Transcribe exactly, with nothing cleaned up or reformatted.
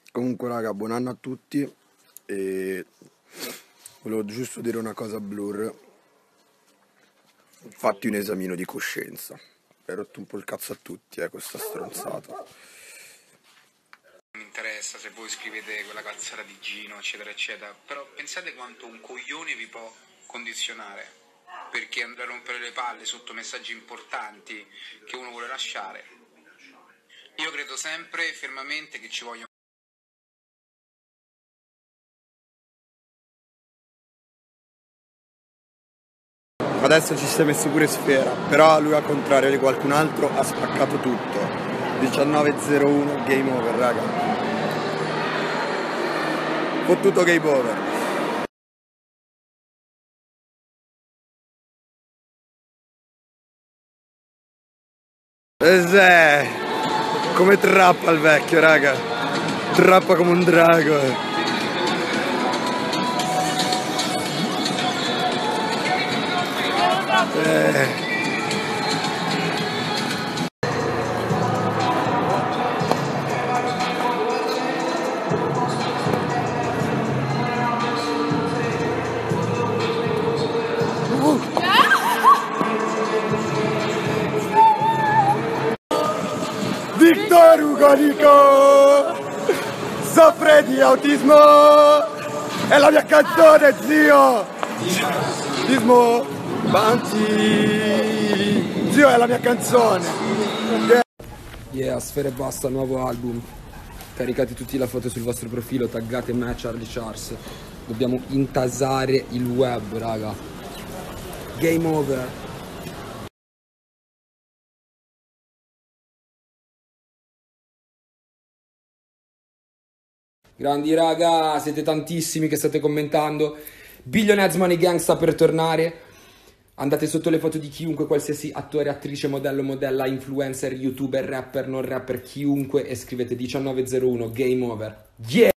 Comunque raga, buon anno a tutti e volevo giusto dire una cosa a Blur. Fatti un esamino di coscienza. Hai rotto un po' il cazzo a tutti, eh, questa stronzata. Non mi interessa se voi scrivete quella cazzata di Gino, eccetera, eccetera, però pensate quanto un coglione vi può condizionare, perché andare a rompere le palle sotto messaggi importanti che uno vuole lasciare. Io credo sempre fermamente che ci voglia. Adesso ci si è messo pure Sfera, però lui al contrario di qualcun altro ha spaccato tutto. diciannove zero uno, game over raga. Fottuto game over. Esè, come trappa il vecchio raga, trappa come un drago. Eh. Victor Hugo Nico soffre di autismo, è la mia canzone zio, autismo, Banti, zio è la mia canzone. Yeah, Sfera e Basta, nuovo album. Caricate tutti la foto sul vostro profilo, taggate me, Charlie Charles. Dobbiamo intasare il web, raga. Game over. Grandi raga, siete tantissimi che state commentando. Billionaires Money Gang sta per tornare. Andate sotto le foto di chiunque, qualsiasi attore, attrice, modello, modella, influencer, youtuber, rapper, non rapper, chiunque, e scrivete diciannove zero uno, game over. Yeah!